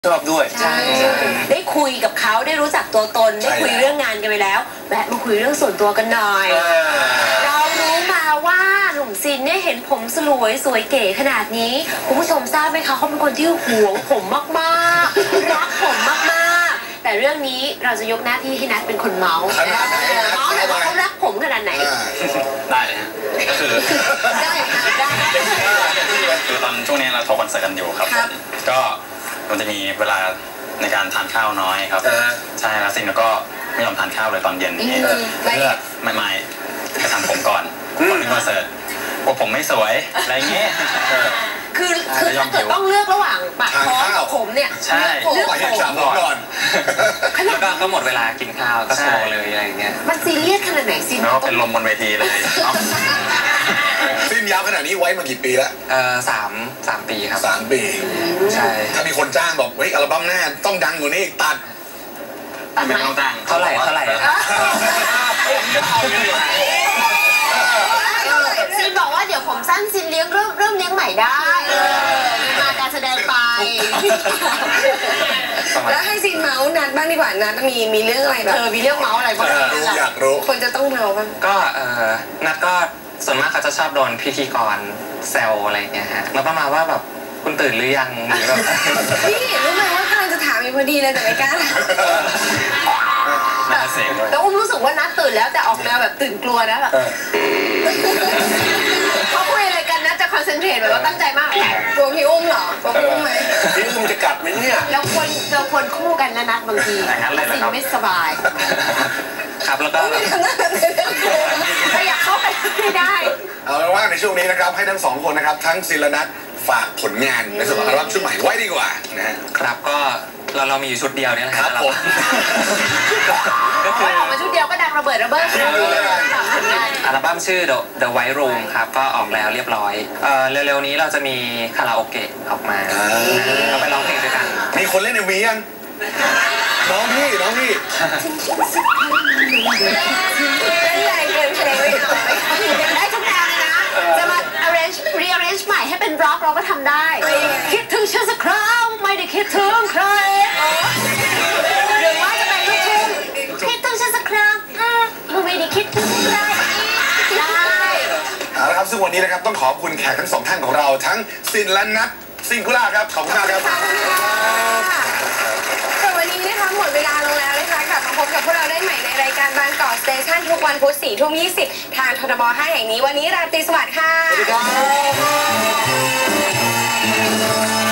ชอบด้วยใช่ได้คุยกับเขาได้รู้จักตัวตนได้คุยเรื่องงานกันไปแล้วแวะมาคุยเรื่องส่วนตัวกันหน่อยเรารู้มาว่าหนุ่มซินเนี่ยเห็นผมสวยเก๋ขนาดนี้คุณผู้ชมทราบไหมคะเขาเป็นคนที่หวงผมมากๆรักผมมากๆแต่เรื่องนี้เราจะยกหน้าที่ให้นัทเป็นคนเมาส์แต่ว่าเขารักผมขนาดไหนได้ก็คือได้คือตอนช่วงนี้เราโทรคอนเสิร์ตกันอยู่ครับก็มันจะมีเวลาในการทานข้าวน้อยครับใช่แล้วซินก็ไม่ยอมทานข้าวเลยตอนเย็นนี้เพื่อไม่ไปทำผมก่อนที่คอนเสิร์ตว่าผมไม่สวยอะไรเงี้ยคือถ้าเกิดต้องเลือกระหว่างปากท้องกับผมเนี่ยเลือกผมก่อนแล้วก็หมดเวลากินข้าวก็โชว์เลยอะไรเงี้ยมันซีเรียสขนาดไหนซินแล้วก็เป็นลมบนเวทีเลยซินยาวขนาดนี้ไว้มากี่ปีแล้ว 3 ปีครับ 3 ปีใช่ถ้ามีคนจ้างบอกเฮ้ยอัลบั้มหน้าต้องดังกว่านี้ตัดไม่ต้องจ้างเท่าไหร่ซินบอกว่าเดี๋ยวผมสั้นซินเริ่มเลี้ยงใหม่ได้มาการแสดงไปแล้วให้ซินเมาส์นัดบ้างดีกว่านัดมีเรื่องอะไรแบบมีเรื่องเมาส์อะไรบ้างอยากรู้คนจะต้องเมาส์บ้างก็นัดก็ส่วนมากเขาจะชอบโดนพิธีกรแซวอะไรเงี้ยฮะแล้วประมาณว่าแบบคุณตื่นหรือยังหรือแบบพี่รู้ไหมว่ากำลังจะถามอีกพอดีเลยแต่ไม่กล้าแล้วอุ้มรู้สึกว่านัดตื่นแล้วแต่ออกแนวแบบตื่นกลัวนะแบบเขาคุยอะไรกันนะจะคอนเซนเทรตแบบว่าตั้งใจมากกลัวพี่อุ้มเหรอกลัวพี่อุ้มไหมพี่อุ้มจะกัดไหมเนี่ยเราควรคู่กันนะนัดบางทีสิ่งไม่สบายครับแล้วก็อยากเข้าไปไม่ได้เอาเป็นว่าในช่วงนี้นะครับให้ทั้ง2 คนนะครับทั้งซินและนัทฝากผลงานในส่วนของอัลบั้มชุดใหม่ไว้ดีกว่านะครับก็เรามีอยู่ชุดเดียวนี่แหละครับผมก็คือออกมาชุดเดียวก็ดังระเบิดขนาดอัลบั้มชื่อ The White Room ครับก็ออกแล้วเรียบร้อยเร็วๆนี้เราจะมีคาราโอเกะออกมาเราไปร้องเพลงด้วยกันมีคนเล่นMVยังน้องพี่เล่นแรงเกินเพลงไม่เอาได้ทุกแนวเลยนะจะมา rearrange ใหม่ให้เป็นร็อกเราก็ทำได้คิดถึงฉันสักครั้งไม่ได้คิดถึงใครหรือว่าจะเป็นลูกทุ่งคิดถึงฉันสักครั้งไม่ได้คิดถึงใครได้เอาละครับซึ่งวันนี้นะครับต้องขอบคุณแขกทั้ง2 ท่านของเราทั้งซินและนัทซิงคุล่าครับขอบคุณมากครับวันนี้นะคะหมดเวลาลงแล้วนะคะกลับมาพบกับพวกเราได้ใหม่ในรายการบางกอกสเตชันทุกวันพุธ4:20ทางททบ5แห่งนี้วันนี้ราตรีสวัสดิ์ค่ะสวัสดีครับ